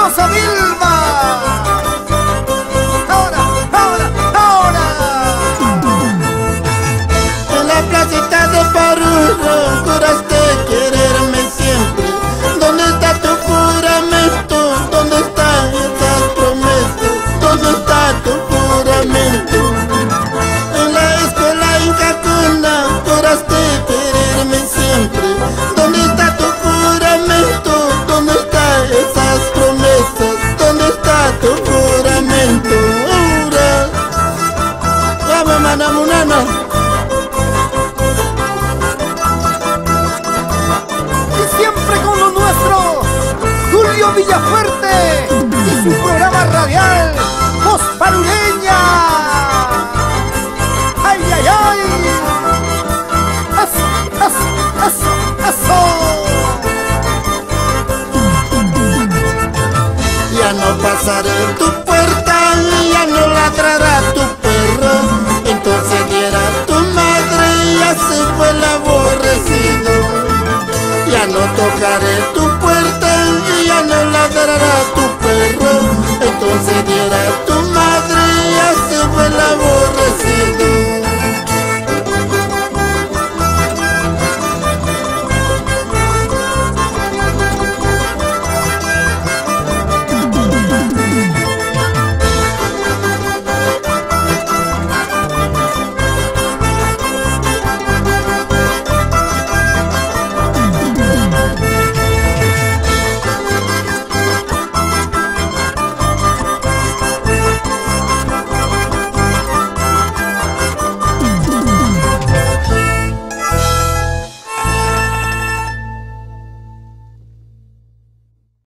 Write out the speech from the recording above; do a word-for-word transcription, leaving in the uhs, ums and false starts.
hermosa Vilma. Ahora, ahora, ahora. En la placita de Paruro juraste quererme siempre. ¿Dónde está tu juramento? ¿Dónde están esas promesas? ¿Dónde está tu juramento? En la escuela en Cacuna juraste quererme siempre. ¿Dónde está tu juramento? ¿Dónde están esas promesas? ¿Dónde está tu juramento? Ahora, vamos, manamunana. Y siempre con lo nuestro, Julio Villafuerte y su programa radial Voz Paruré.